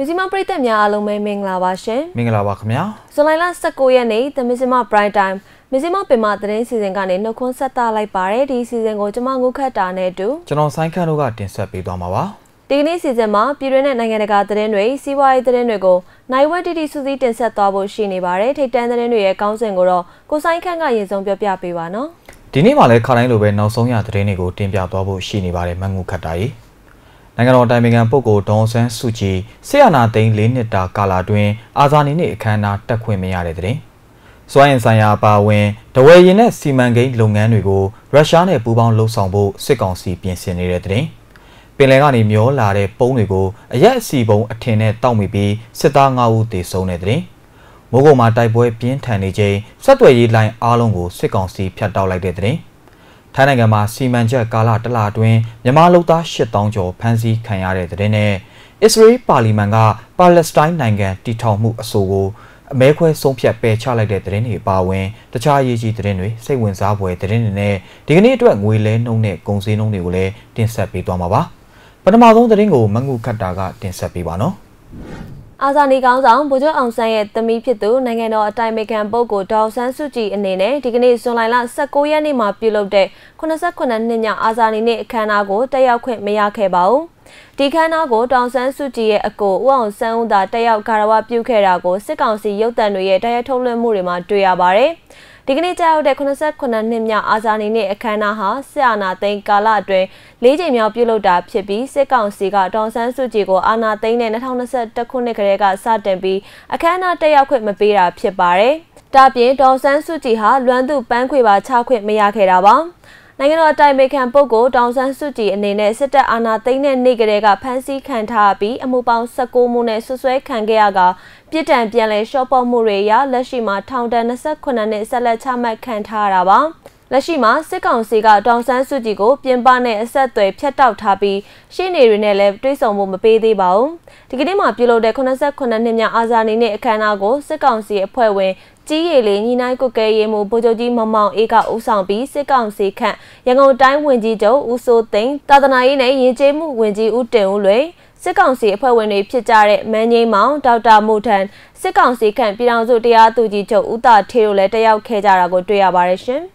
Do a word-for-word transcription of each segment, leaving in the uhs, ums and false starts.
Mizima Prita Mia Alume Mingla Washin Mingla Wakmia Solila Sakoya Ne, the Mizima Bright Time Mizima Pima the season Gani no consata like parade season go to Manguka Tane do General Sankanuga in Sapi Domawa Digni Sizema, Piran and Naganaga the Renway, see why the Renwego. Naiwa did Susi and Satabo Shini Bare, take ten the Renway accounts and go, go Sankanga is on Piapiwano. Dinimale Karano no Sonia Trenigo, Timpia Dobo Shini Bare Mangukatai. Nagano timing and Pogo, Donson, Suchi, Siana Ding, Linita, Kala Twin, Azanini, Kana, Taquimiare. So I Saya Bawen, the way in a Simangate Lunganigo, Russian, Buban Losombo, second sea Piensianere. Pelagani Mio, Lare, Bonigo, a yet seaboat attended Tomibi, Setanga de Sonedri. Mogoma Boy Pien Tanije, Satway line Alongo, second sea Piatao like the drain. Tanagama, Simanja, Gala, the Ladwin, Yamalota, Shetonjo, Pansy, Kanyare, the Rene, Israel, Palimanga, Palestine, Nanga, Titomu, Sogo, Make some Piape, Charlie, the Rene, Bawen, the Chayi, the Rene, say when Zabwe, the Rene, Dignity to Wille, no ne, Gonzi, no Nule, Dinsapi Domava. But Madon the Ringo, Mangu Kataga, Dinsapivano. Azani goes on, Bujo on say the me pitu, Nangano, time make and Bogo, Dawson Suji, and Nene, Dignity Solana, Sakoya Nima, Pilo de, Konasakuna Nina, Azani, Kanago, Taya Quit Miyake Bao. Dikanago, Dawson Suji, a go, one sound that Taya Karawa Pukerago, Sekansi, Yotan, Tayatola Murima, Duyabare. Dignity out the Konasakuna Nimya Azani, Kanaha, Siana, Think Gala Dre, Lady Pulo Dab, Chippy, Sekan Siga, Donson Sujigo, Anna, Thing and Townaset, Takunika, Satembi, a cana Taya Quit Mapira, Pipare. Dabi, Donson Sujiha, Landu Banquiba, Chaquit Miyakerawa. Nangano time make and Pogo, Donson Suji, and Nene, Seta Anna, Thing and Nigerega, Pansy, Cantabi, and Mubang Sako Mune, Suswe, Kangeaga. Pitan Piale, Shopo Mureya, Lashima, Town Danasa, Konane, Salachama, Cantaraba. Lashima, second cigar, Donson Sujigo, Piembane, Setwe, Piatau Tabi, Shini Renele, Trisom Baby Bow. To get him up below the Konasa Konanina Azani, Canago, second sea, Puewe, G. Nina Coke, Bojoji, Mama, Eka, Usambi, second sea cat, Yango Dime Windy Joe, Uso Thing, Tadanaine, Jemu, Windy Ute. Second sea, Puewe, Pitare, Many Mount, Dauta Mutan, second sea can't be down to the Atujijo, Uta, Tail, let out Kejarago, to Abaration.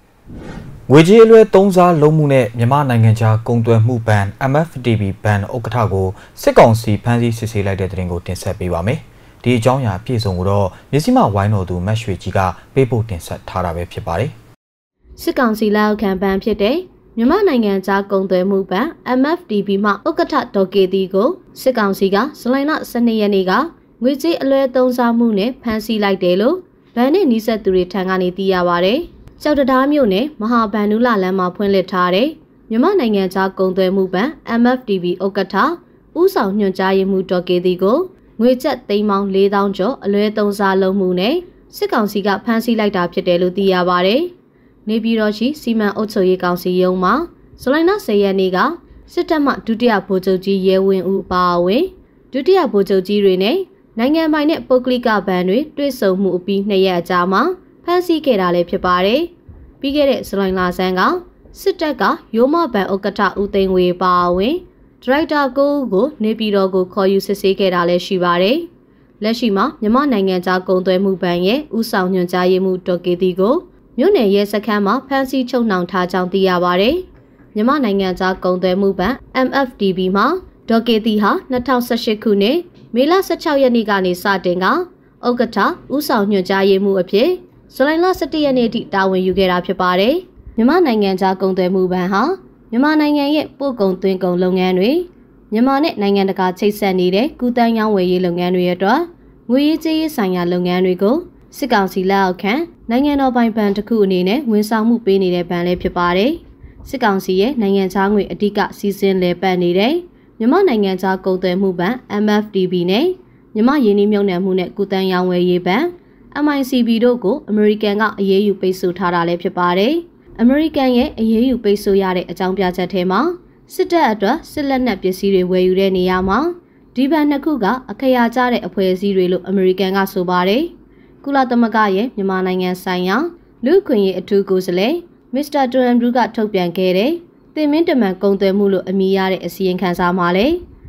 Wejilwe Tonza Lomune, Yaman Nangaja, Gongdwe Mu Ban, M F D B Ban, Okatago, second sea, Pansy, Sissy like the Ringo Tinsapiwame. The Jonya Piezongo, Missima Wino do Mashwichiga, People Tinsat Tarabe Pipari. Second sea Lao can ban Piede, Yaman Nangaja, Gongdwe Mu Ban, M F D B Ma Okata Doge Digo, second siga, Solana Sanayaniga, Wizi Alert Tonza Mune, Pansy like Delo, Bane Nisa to Tangani Diaware. Sau đó Mune, Mahabanula Lama Puenletare, Yaman Nanga Gongdwe Muba, M F D B Okata, Usa Nyajaye Mutoke Digo, Wichet they mount lay down jo, a little zalo mune, second siga pansy light up Chedelu Diabare, Nebiroshi, Sima Otso Yekansi Yoma, Solana Sayaniga, Sitama Dutia Pojoji Yewin Upawe, Dutia Pojoji Rene, Nanga Mine Poklika Banwe, Driso Mupi Naya Jama. Pansy Kerale Pipare, Pigate Solana Sanga, Sitaka, Yoma Ban Okata Utengwe Bawe, Director Go Go, Nepirogo call you Sese Kerale Shibare, Leshima, Yaman Nanga Gongdwe Mubanye, Usau Nyajaye Mutoke Digo, Mune Yesakama, Pansy Chonang Tajang Diabare, Yaman Nanga Gongdwe Muba, M F D B Ma, Doke Diha, Natao Sashikune, Mila Sachayanigani Satinga, Okata, Usau Nyajaye Mu appear. Solana Satianity Darwin you get up your body. Yaman Nanga Gongdwe Mubaha, Yaman Nanga yet Pokon Twinkle Long Henry, Yamanet Nanga Chase Sanide, Gutan Yang Way Long Henry Adra, Guiji Sanya Long Henry go, Sikansi Lao can, Nanga no by Pantakunine, when some who penny their pan lep your body. Sikansi, Nanga Tangwe Atika season le panny day, Yaman Nanga Gongdwe Muba, M F D B ne, Yama Yini Mona Munet Gutan Yang Way ye ban. M I C B Dogo, American got a year peso Tara Lepare, American ye a year peso yare a Jampia Tema, Sita Adra, Silla Napia Siri where you reni Yama, Diba Nakuga, a Kayatare a poesy relo American got so bare, Kulata Magaye, Yamana and Sanya, Luke a two goes Mister Duran Bruga Topian Kere, they meant a man gone to Mulu Amiare a seeing Kansa Male,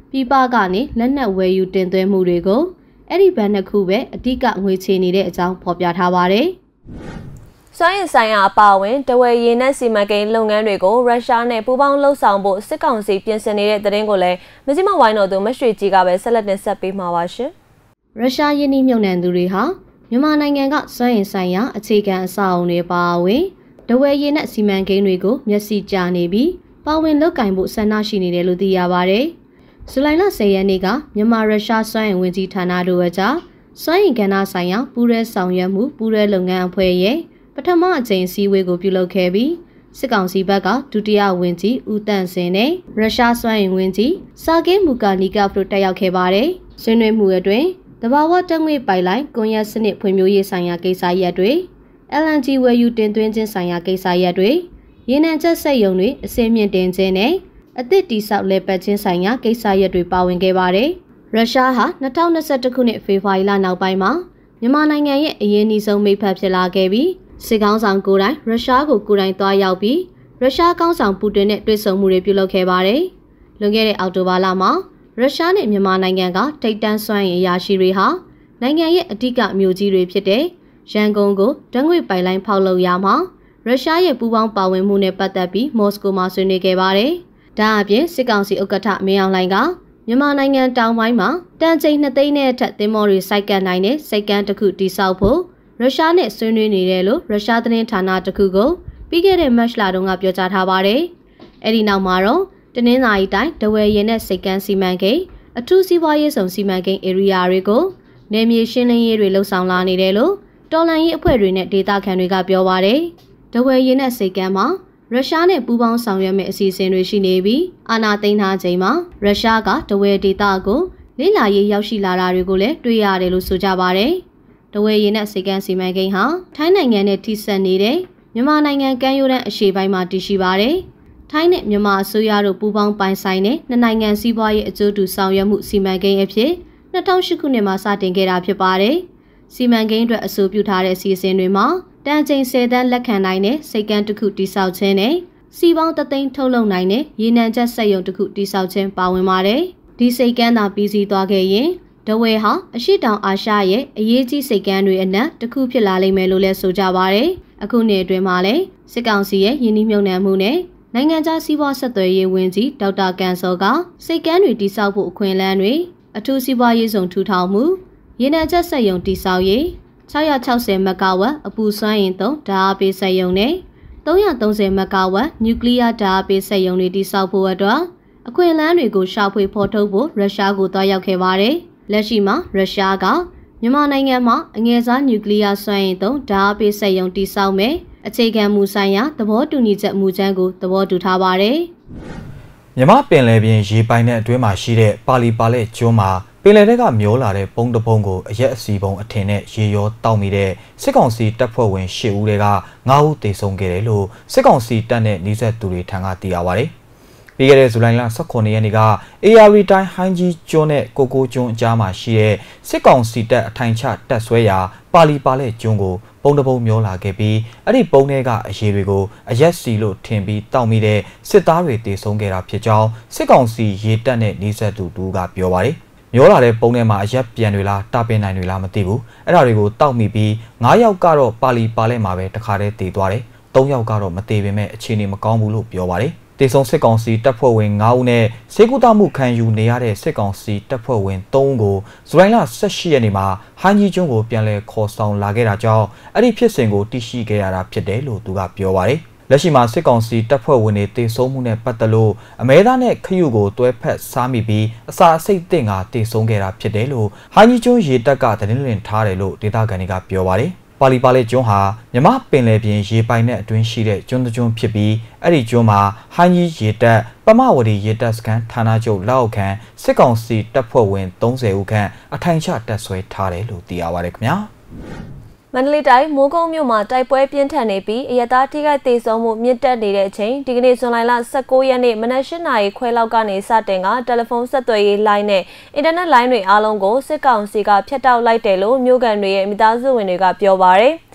ပြည်ပကနေလက်နက်ဝယ်ယူတင်သွင်းမှုတွေကိုအဲ့ဒီဘဏ်နှစ်ခုပဲအဓိကငွေချေနေတဲ့အကြောင်းဖော်ပြထားပါတယ်။စွမ်းအင်ဆိုင်ရာအပါအဝင်တဝယ်ရည်နဲ့စီမံကိန်းလုပ်ငန်းတွေကိုရုရှားနဲ့ပူးပေါင်းလှုပ်ဆောင်ဖို့စစ်ကောင်စီပြင်ဆင်နေတဲ့သတင်းကိုလည်းမဇိမဝိုင်းတော်သူမရွှေကြီးကပဲဆက်လက်တင်ဆက်ပေးမှာပါရှင်။ရုရှားယင်းနှိမ့်မြုံနှံသူတွေဟာမြန်မာနိုင်ငံကစွမ်းအင်ဆိုင်ရာအခြေခံအဆောက်အုံတွေပါဝင်တဝယ်ရည်နဲ့စီမံကိန်းတွေကိုမျက်စိကျနေပြီးပါဝင်လုပ်ကင်ဖို့ဆန္ဒရှိနေတယ်လို့သိရပါတယ်။ဇူလိုင်လဆယ်ရက်နေ့ကမြန်မာရုရှားစွမ်းအင်ဝန်ကြီးဌာနတို့အကြားစွမ်းအင်ကဏ္ဍဆိုင်ရာပူးရဲဆောင်ရွက်မှုပူးရဲလုပ်ငန်းအဖွဲ့ရဲ့ပထမအကြိမ်စည်းဝေးကိုပြုလုပ်ခဲ့ပြီးစစ်ကောင်စီဘက်ကဒုတိယဝန်ကြီးဦးတန့်စင်နဲ့ရုရှားစွမ်းအင်ဝန်ကြီးစာဂေးမူကာနီကာတို့တက်ရောက်ခဲ့ပါတယ်။ဆွေးနွေးမှုအတွင်းတဘာဝတက်ငွေပိုင်လိုင်းကွန်ရက်စနစ်ဖွံ့ဖြိုးရေးဆိုင်ရာကိစ္စရပ်တွေ အယ် အန် ဂျီ ဝယ်ယူတင်သွင်းခြင်းဆိုင်ရာကိစ္စရပ်တွေရေနံချက်စက်ရုံတွေအစင်းမြင့်တင်ခြင်းနဲ့အသစ်တိဆောက်လဲပတ်ခြင်းဆိုင်ရာကိစ္စရပ်တွေပါဝင်ခဲ့ပါတယ်။ရုရှားဟာ၂၀၂၁ခုနှစ်ဖေဖော်ဝါရီလနောက်ပိုင်းမှာမြန်မာနိုင်ငံရဲ့အရေးအနည်းဆုံးမိတ်ဖက်ဖြစ်လာခဲ့ပြီးစစ်ကောင်းဆောင်ကိုယ်တိုင်ရုရှားကိုကိုယ်တိုင်သွားရောက်ပြီးရုရှားကောင်းဆောင်ပူတင်နဲ့တွေ့ဆုံမှုတွေပြုလုပ်ခဲ့ပါတယ်။လွန်ခဲ့တဲ့အောက်တိုဘာလမှာရုရှားနဲ့မြန်မာနိုင်ငံကထိပ်တန်းစွမ်းအင်အရာရှိတွေဟာနိုင်ငံရဲ့အဓိကမြို့ကြီးတွေဖြစ်တဲ့ရန်ကုန်ကိုဓာတ်ငွေပိုက်လိုင်းဖောက်လုပ်ရမှာရုရှားရဲ့ပူးပေါင်းပါဝင်မှုနဲ့ပတ်သက်ပြီးမော်စကိုမှာဆွေးနွေးခဲ့ပါတယ်။ဒါအပြင်စစ်ကောင်စီဥက္ကဋ္ဌမင်းအောင်လှိုင်ကမြန်မာနိုင်ငံတောင်ပိုင်းမှာတန်ချိန်နှစ်သိန်းနဲ့အထက်သင်္ဘောတွေစိုက်ကပ်နိုင်တဲ့စိတ်ကမ်းတစ်ခုတည်ဆောက်ဖို့ရုရှားနဲ့ဆွေးနွေးနေတယ်လို့ရုရှားသတင်းဌာနတစ်ခုကိုပြီးခဲ့တဲ့မတ်လတုန်းကပြောကြားထားပါတယ်။အဲဒီနောက်မှာတော့တနင်္သာရီတိုင်းဒဝယ်ရင်နဲ့စိတ်ကမ်းစီမံကိန်းအထူးစီးပွားရေးဆောင်စီမံကိန်းဧရိယာတွေကိုနယ်မြေရှင်းလင်းရေးတွေလှုပ်ဆောင်လာနေတယ်လို့တော်လှန်ရေးအဖွဲ့တွေနဲ့ဒေသခံတွေကပြောပါတယ်။ဒဝယ်ရင်နဲ့စိတ်ကမ်းမှာရုရှားနဲ့ပူးပေါင်းဆောင်ရွက်မယ့်အစီအစဉ်တွေရှိနေပြီးအာဏာသိမ်းထားချိန်မှာရုရှားကဒဝယ်ဒေသကိုလေ့လာရေးရောက်ရှိလာတာတွေကိုလည်းတွေ့ရတယ်လို့ဆိုကြပါတယ်။ဒဝယ်ရင်နဲ့စိတ်ကမ်းစီမံကိန်းဟာထိုင်းနိုင်ငံနဲ့ထိစပ်နေတဲ့မြန်မာနိုင်ငံကမ်းရိုးတန်းအရှေ့ပိုင်းမှာတည်ရှိပါတယ်။ထိုင်းနဲ့မြန်မာအစိုးရတို့ပူးပေါင်းပိုင်ဆိုင်တဲ့နှစ်နိုင်ငံစီးပွားရေးအကျိုးတူဆောင်ရွက်မှုစီမံကိန်းအဖြစ်၂၀၀၈ခုနှစ်မှာစတင်ခဲ့တာဖြစ်ပါတယ်။စီမံကိန်းအတွက်အဆိုပြုထားတဲ့စီစဉ်တွေမှာတန်ချိန်ဆယ်တန်းလက်ခံနိုင်တဲ့စိတ်ကမ်းတစ်ခုတိစောက်ခြင်းနဲ့စီပေါင်းတသိန်းထုတ်လုပ်နိုင်တဲ့ရေနံချက်စက်ရုံတစ်ခုတိစောက်ခြင်းပါဝင်ပါတယ်။ဒီစိတ်ကမ်းသာပြီးစီးသွားခဲ့ရင်ဒဝယ်ဟာအရှိတောင်အာရှရဲ့အရေးကြီးစိတ်ကမ်းတွေအနက်တစ်ခုဖြစ်လာလိမ့်မယ်လို့လည်းဆိုကြပါတယ်။အခုနှစ်အတွင်းမှာလည်းစစ်ကောင်စီရဲ့ယင်းနှိမ့်မြုံနှံမှုနဲ့နိုင်ငံခြားစီးပွားဆက်သွယ်ရေးဝန်ကြီးဒေါက်တာကန်စောကစိတ်ကမ်းတွေတိစောက်ဖို့အခွင့်အလမ်းတွေအထူးစီးပွားရေးဆောင်ထူထောင်မှုရေနံချက်စက်ရုံတိစောက်ရေး၆၆၀မဂါဝတ်အပူစွမ်းအင်သုံးဓာတ်အားပေးစက်ရုံနဲ့၃၃၀မဂါဝတ်နျူကလ িয়ার ဓာတ်အားပေးစက်ရုံတွေတိစောက်ဖို့အတွက်အခွင့်အလမ်းတွေကိုရှာဖွေဖော်ထုတ်ဖို့ရုရှားကိုတွားရောက်ခဲ့ပါတယ်။လက်ရှိမှာရုရှားကမြန်မာနိုင်ငံမှာအငယ်စားနျူကလ িয়ার စွမ်းအင်သုံးဓာတ်အားပေးစက်ရုံတိစောက်မယ်အခြေခံမူဆိုင်ရာသဘောတူညီချက်မူကြမ်းကိုသဘောတူထားပါတယ်။မြန်မာပင်လယ်ပြင်ရေပိုင်တဲ့အတွင်းမှာရှိတဲ့ပါလီပါလက်ကျွန်းမှာပင်လယ်ထဲကမျောလာတဲ့ပုံတပုံကိုအရက်အစီပုံအထင်နဲ့ရေရောတောက်မိတဲ့စစ်ကောင်စီတပ်ဖွဲ့ဝင်၈ဦးတွေက၅ဦးသေဆုံးခဲ့တယ်လို့စစ်ကောင်စီတပ်နဲ့နှိစက်သူတွေထံကသိရပါတယ်။ပြီးခဲ့တဲ့ဇူလိုင်လ၁၉ရက်နေ့ကအေအာရီတိုင်းဟိုင်းကြီးကျွန်းနဲ့ကိုကိုကျွန်းအကြားမှာရှိတဲ့စစ်ကောင်စီတပ်အထိုင်ချတပ်ဆွဲရာပါလီပါလက်ကျွန်းကိုပုံတပုံမျောလာခဲ့ပြီးအဲ့ဒီပုံထဲကအရေတွေကိုအရက်စီလို့ထင်ပြီးတောက်မိတဲ့စစ်သားတွေသေဆုံးခဲ့တာဖြစ်ကြောင်းစစ်ကောင်စီရေတပ်နဲ့နှိစက်သူတူကပြောပါတယ်။မျောလာတဲ့ပုံထဲမှာအရက်ပြန်တွေလားတာပင်နိုင်တွေလားမသိဘူးအဲ့ဒါတွေကိုတောက်မိပြီး၅ယောက်ကတော့ပါလီပါလက်မှာပဲတခါတည်းတည်သွားတယ်၃ယောက်ကတော့မတည်ပေမဲ့အခြေအနေမကောင်းဘူးလို့ပြောပါတယ်တေဆုံစစ်ကောင်စီတပ်ဖွဲ့ဝင်၅ဦးနဲ့စေကူတာမှုခံယူနေရတဲ့စစ်ကောင်စီတပ်ဖွဲ့ဝင်၃ဦးကိုဇူလိုင်လ၁၈ရက်နေ့မှာဟိုင်းကြီးကျွန်းကိုပြန်လည်ခေါ်ဆောင်လာခဲ့တာကြောင့်အဲ့ဒီဖြစ်စဉ်ကိုသိရှိခဲ့ရတာဖြစ်တယ်လို့သူကပြောပါတယ်လက်ရှိမှာစစ်ကောင်စီတပ်ဖွဲ့ဝင်တွေတေဆုံးမှုနဲ့ပတ်သက်လို့အမဲသားနဲ့ခရုကိုတွဲဖက်စားမိပြီးအစာအစိတ်တင်ကတေဆုံးခဲ့တာဖြစ်တယ်လို့ဟိုင်းကြီးကျွန်းရေတပ်ကသတင်းလွှင့်ထားတယ်လို့ဒေသခံတွေကပြောပါတယ်ပါလီပါလက်ကျွန်းဟာမြမပင်လယ်ပြင်ရေပိုင်နဲ့အတွင်းရှိတဲ့ကျွန်းကျွန်းဖြစ်ပြီးအဲ့ဒီကျွန်းမှာဟိုင်းကြီးရေတပ်ပမဝတီရေတပ်စခန်းဌာနချုပ်လက်အောက်ခံစစ်ကောင်စီတပ်ဖွဲ့ဝင်၃၀ဦးခန့်အထိုင်ချတပ်ဆွဲထားတယ်လို့သိရပါတယ်ခင်ဗျာမန္တလေးတိုင်းမိုးကုတ်မြို့မှာတိုက်ပွဲပြင်းထန်နေပြီးအရသာထိခိုက်ဒေဆုံးမှုမြင့်တက်နေတဲ့အချိန်ဒီကနေ့ဇွန်လ၁၉ရက်နေ့မနက်၈နာရီခွဲလောက်ကနေစတင်ကတယ်လီဖုန်းဆက်သွယ်ရေးလိုင်းနဲ့အင်တာနက်လိုင်းတွေအားလုံးကိုစစ်ကောင်စီကဖျက်တောက်လိုက်တယ်လို့မြို့ကန်တွေရဲ့မိသားစုဝင်တွေကပြောပါရယ်မ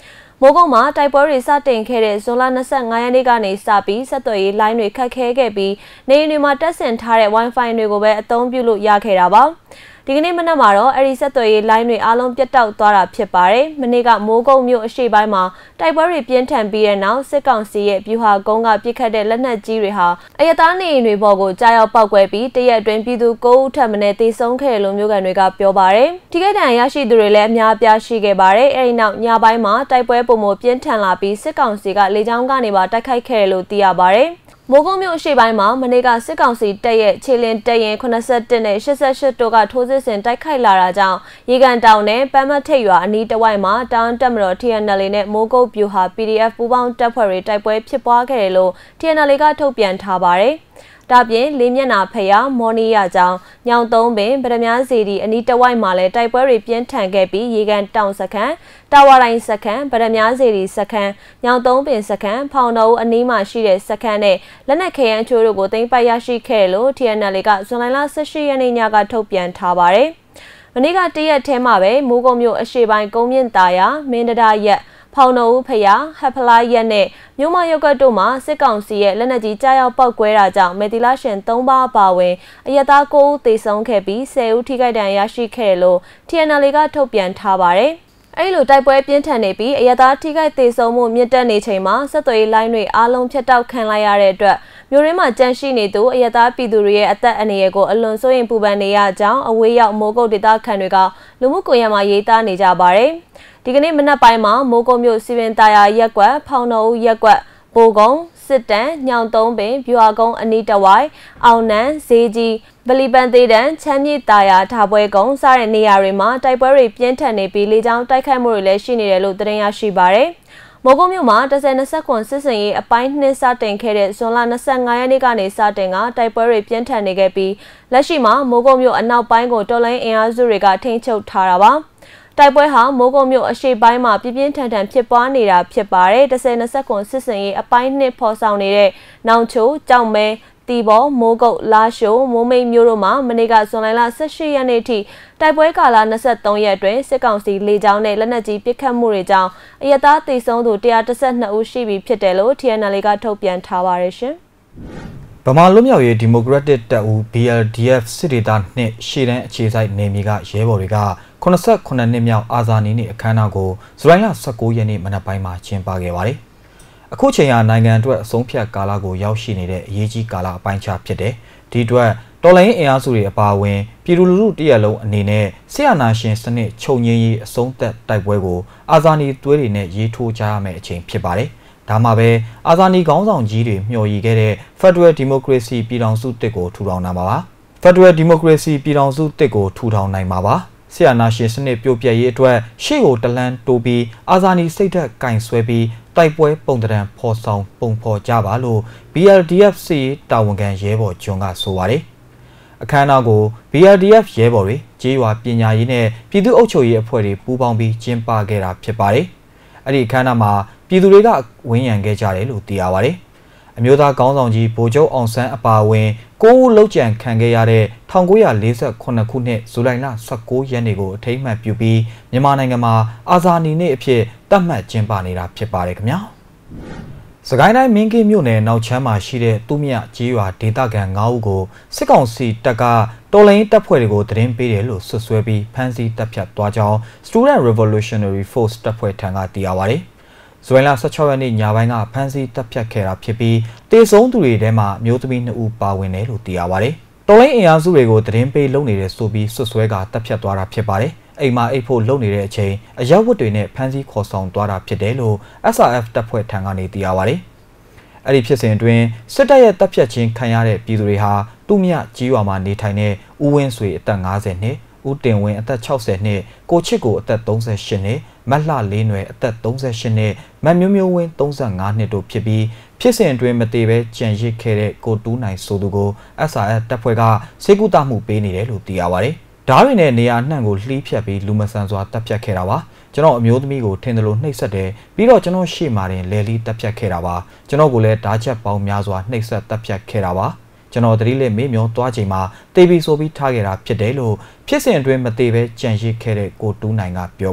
မိုးကုတ်မှာတိုက်ပွဲတွေစတင်ခဲ့တဲ့ဇွန်လ၂၅ရက်နေ့ကနေစပြီးဆက်သွယ်ရေးလိုင်းတွေခတ်ခဲခဲ့ပြီးနေအိမ်တွေမှာတက်ဆင်ထားတဲ့ Wi-Fi တွေကိုပဲအသုံးပြုလို့ရခဲ့တာပါဒီကနေ့မနက်မှာတော့အဲ့ဒီဆက်သွယ်ရေးလိုင်းတွေအားလုံးပြတ်တောက်သွားတာဖြစ်ပါတယ်။မနေ့ကမိုးကုတ်မြို့အရှေ့ပိုင်းမှာတိုက်ပွဲတွေပြင်းထန်ပြီးတဲ့နောက်စစ်ကောင်စီရဲ့ဗျူဟာကုန်းကပစ်ခတ်တဲ့လက်နက်ကြီးတွေဟာအရသားနေအိမ်တွေပေါ်ကိုကြားရောက်ပောက်ကွဲပြီးတရက်အတွင်းပြည်သူ၉ဦးထပ်မံတေဆုံးခဲ့တယ်လို့မြို့ကန်တွေကပြောပါတယ်။ထိခိုက်ဒဏ်ရာရရှိသူတွေလည်းအများအပြားရှိခဲ့ပါတယ်။အဲဒီနောက်ညပိုင်းမှာတိုက်ပွဲပုံမပြင်းထန်လာပြီးစစ်ကောင်စီကလေကြောင်းကနေပါတိုက်ခိုက်ခဲ့တယ်လို့သိရပါတယ်။မိုးကုတ်မြို့အရှေ့ပိုင်းမှာမနေ့ကစစ်ကောင်စီတပ်ရဲ့ခြေလင်းတပ်ရင်၈၁နဲ့၈၈တို့ကထိုးစစ်ဆင်တိုက်ခိုက်လာတာကြောင့်ရေကန်တောင်နဲ့ပန်းမထိပ်ရွာအနီးတစ်ဝိုက်မှာတောင်တက်မတော် T N L A နဲ့မိုးကုတ်ဗျူဟာ P D F ပူးပေါင်းတပ်ဖွဲ့တွေတိုက်ပွဲဖြစ်ပွားခဲ့တယ်လို့ T N L A ကထုတ်ပြန်ထားပါတယ်။ဒါပြင်လေးမျက်နှာဖျားမော်နီယာကြောင့်ညောင်သုံးပင်ဗဒမြားစီဒီအနီးတစ်ဝိုက်မှာလည်းတိုက်ပွဲတွေပြင်းထန်ခဲ့ပြီးရေကန်တောင်စခန်းတာဝါတိုင်းစခန်းဗဒမြားစီဒီစခန်းညောင်သုံးပင်စခန်းဖောင်တော်ဦးအနီးမှာရှိတဲ့စခန်းနဲ့လက်နက်ခဲယမ်းချိုးတို့ကိုသိမ်းပိုက်ရရှိခဲ့လို့ T N L A ကဇွန်လ၁၈ရက်နေ့ညကထုတ်ပြန်ထားပါတယ်။မနေ့ကတရက်ထဲမှာပဲမိုးကုတ်မြို့အရှေ့ပိုင်းကုန်းမြင့်တာယာမင်းတရာရက်ဖောင်တော်ဦးဖျားဟပ်ဖလားရက်နဲ့မြို့မရုပ်ကတ်တို့မှာစစ်ကောင်စီရဲ့လက်နက်ကြီးကြားရောက်ပောက်ကွဲတာကြောင့်မေတီလာရှင်၃ပါးပါဝင်အရသား၉ဦးသေဆုံးခဲ့ပြီး၁၀ဦးထိခိုက်ဒဏ်ရာရရှိခဲ့တယ်လို့ T N L A ကထုတ်ပြန်ထားပါတယ်။အဲဒီလိုတိုက်ပွဲပြင်းထန်နေပြီးအရသားထိခိုက်သေဆုံးမှုမြင့်တက်နေချိန်မှာဆက်သွယ်ရေးလိုင်းတွေအားလုံးဖြတ်တောက်ခံလိုက်ရတဲ့အတွက်မြို့ရင်းမှာကြန့်ရှိနေသူအရသားပြည်သူတွေရဲ့အသက်အန္တရာယ်ကိုအလွန်စိုးရိမ်ပူပန်နေရကြောင်းအဝေးရောက်မိုးကုတ်ဒေသခံတွေကလူမှုကွန်ရက်မှာရေးသားနေကြပါတယ်။ဒီကနေ့မနက်ပိုင်းမှာမိုးကုတ်မြို့စီပင်တာယာရက်ကွက်ဖောင်တော်ဦးရက်ကွက်ဘိုကုန်းစစ်တမ်းညောင်သုံးပင်ဗျူဟာကုန်းအနီးတဝိုက်အောင်နန်းဈေးကြီးဗလီပန်သေးတန်းချမ်းမြေတာယာထားပွဲကုန်းစတဲ့နေရာတွေမှာတိုက်ပွဲတွေပြင်းထန်နေပြီးလေကြောင်းတိုက်ခိုက်မှုတွေလည်းရှိနေတယ်လို့သတင်းရရှိပါတယ်။မိုးကုတ်မြို့မှာတစ်ဆယ်နှစ်ဆက်ခွန်စစ်စင်ရေးအပိုင်းနှစ်စတင်ခဲ့တဲ့ဇွန်လ၂၅ရက်နေ့ကနေစတင်ကတိုက်ပွဲတွေပြင်းထန်နေခဲ့ပြီးလက်ရှိမှာမိုးကုတ်မြို့အနောက်ပိုင်းကိုတော်လိုင်းအင်အားစုတွေကထိန်းချုပ်ထားတာပါ။တိုက်ပွဲဟာမိုးကုတ်မြို့အရှေ့ပိုင်းမှာပြင်းပြင်းထန်ထန်ဖြစ်ပွားနေတာဖြစ်ပါတယ်။တစ်ဆယ်နှစ်ဆက်ခွန်စစ်စင်ရေးအပိုင်းနှစ်ဖော်ဆောင်နေတဲ့နောင်ချိုကြောက်မဲတီဘောမိုးကုတ်လာရှိုမိုးမိတ်မြို့တို့မှာမနေ့ကဇွန်လ၁၈ရက်နေ့ထိတိုက်ပွဲကာလ၂၃ရက်အတွင်းစစ်ကောင်စီလေကြောင်းနဲ့လက်နက်ကြီးပစ်ခတ်မှုတွေကြောင့်အရသားသေဆုံးသူ၁၁၂ဦးရှိပြီဖြစ်တယ်လို့ T N L A ကထုတ်ပြန်ထားပါတယ်ရှင်။ဗမာလွတ်မြောက်ရေးဒီမိုကရက်တစ်တပ်ဦး B L D F စစ်ဒေသနှစ်ရှေ့တန်းအခြေစိုက်နေမြေကရဲဘော်တွေကခုနှစ်နှစ်မြောက်အာဇာနည်နေ့အခမ်းအနားကိုဇူလိုင်လ၁၉ရက်နေ့မနက်ပိုင်းမှာကျင်းပခဲ့ပါတယ်။အခုချိန်ဟာနိုင်ငံအတွက်အဆုံးဖြတ်ကာလကိုရောက်ရှိနေတဲ့အရေးကြီးကာလအပိုင်းခြားဖြစ်တယ်။ဒီအတွက်တော်လှန်ရေးအင်အားစုတွေအပါအဝင်ပြည်သူလူထုတရက်လုံးအနေနဲ့ဆရာနာရှင်စနစ်ချုပ်ငြိမ်းရေးအဆုံးသတ်တိုက်ပွဲကိုအာဇာနည်သွေးတွေနဲ့ရေးထိုးကြရမယ့်အချိန်ဖြစ်ပါတယ်။ဒါမှပဲအာဇာနည်ခေါင်းဆောင်ကြီးတွေမျှော်ရည်ခဲ့တဲ့ Federal Democracy ပြည်ထောင်စုတစ်ကိုထူထောင်နိုင်မှာပါ။ Federal Democracy ပြည်ထောင်စုတစ်ကိုထူထောင်နိုင်မှာပါ။ဆရာနာရှင်စနစ်ပြိုပြဲရေးအတွက်ရှေ့ကိုတလန်းတိုးပြီးအာဇာနည်စိတ်ဓာတ်ကင်ဆွဲပြီးတိုက်ပွဲပုံတံဖော်ဆောင်ပုံဖော်ကြပါလို့ B L D F စီတာဝန်ခံရဲဘော်ဂျွန်ကဆိုပါတယ်။အခမ်းအနားကို B L D F ရဲဘော်တွေကြေးရွာပညာရေးနဲ့ပြည်သူ့အုပ်ချုပ်ရေးအဖွဲ့တွေပူးပေါင်းပြီးကျင်းပခဲ့တာဖြစ်ပါတယ်။အဲ့ဒီအခမ်းအနားမှာပြည်သူတွေကဝန်းရံခဲ့ကြတယ်လို့သိရပါတယ်။အမျိုးသားခေါင်းဆောင်ကြီးဗိုလ်ချုပ်အောင်ဆန်းအပါအဝင်ကိုဦးလောက်ကျန်ခံခဲ့ရတဲ့၁၉၄၈ခုနှစ်ဇူလိုင်လ၁၉ရက်နေ့ကိုအထိမ်းအမှတ်ပြုပြီးမြန်မာနိုင်ငံမှာအာဇာနည်နေ့အဖြစ်သတ်မှတ်ကျင်းပနေတာဖြစ်ပါတယ်ခင်ဗျာ။စကိုင်းတိုင်းမင်းကင်းမြို့နယ်နောက်ချမ်းမှာရှိတဲ့သူမြကြေးရွာဒေသခံ၅ဦးကိုစစ်ကောင်စီတပ်ကတော်လှန်ရေးတပ်ဖွဲ့တွေကိုသတင်းပေးတယ်လို့ဆွဆွဲပြီးဖမ်းဆီးတပ်ဖြတ်သွားကြောင်း Student Revolutionary Force တပ်ဖွဲ့ထံကသိရပါတယ်။ဇွန်လ၁၆ရက်နေ့ညပိုင်းကဖမ်းဆီးတပ်ဖြတ်ခဲ့တာဖြစ်ပြီးတေဆုံးသူတွေထဲမှာမျိုးသမီးနှစ်ဦးပါဝင်တယ်လို့သိရပါတယ်။တော်လိုင်းအင်အားစုတွေကိုသတင်းပေးလုပ်နေတဲ့ဆိုပြီးဆွဆွဲကတပ်ဖြတ်သွားတာဖြစ်ပါတယ်။အိမ်မှာအိတ်ဖို့လုပ်နေတဲ့အချိန်အရက်ဝတ်တွေနဲ့ဖမ်းဆီးခေါ်ဆောင်သွားတာဖြစ်တယ်လို့ S R F တပ်ဖွဲ့ထံကနေသိရပါတယ်။အဲ့ဒီဖြစ်စဉ်အတွင်းစစ်တပ်ရဲ့တပ်ဖြတ်ခြင်းခံရတဲ့ပြည်သူတွေဟာသူမြကြီးရွာမှာနေထိုင်တဲ့ဦးဝင်းဆွေအသက်၅၀နှစ်ဦးတင်ဝင်းအသက်၆၀နှစ်ကိုချစ်ကိုအသက်၃၈နှစ်မတ်လှလေးနွယ်အသက်၃၈နှစ်မတ်မျိုးမျိုးဝင်း၃၅နှစ်တို့ဖြစ်ပြီးဖြစ်စဉ်အတွင်းမတည်ပဲကြံရစ်ခဲ့တဲ့ကိုတူးနိုင်ဆိုသူကို S R F တပ်ဖွဲ့ကစေကူတာမှုပေးနေတယ်လို့သိရပါတယ်။ဓားတွေနဲ့နေရာနှံ့ကိုလှီးဖြတ်ပြီးလူမဆန်စွာတပ်ဖြတ်ခဲ့တာပါ။ကျွန်တော်အမျိုးသမီးကိုထင်တယ်လို့နှိပ်စက်တယ်ပြီးတော့ကျွန်တော်ရှေ့မှာတင်လဲလီတပ်ဖြတ်ခဲ့တာပါ။ကျွန်တော်ကိုလည်းဓားချက်ပေါင်းများစွာနှိပ်စက်တပ်ဖြတ်ခဲ့တာပါ။ကျွန်တော်တတိလေးမေးမျောသွားချိန်မှာတေးပြီးဆိုပြီးထားခဲ့တာဖြစ်တယ်လို့ဖြစ်စဉ်အတွင်းမတည်ပဲကြံရစ်ခဲ့တဲ့ကိုတူးနိုင်ကပြောပါတယ်။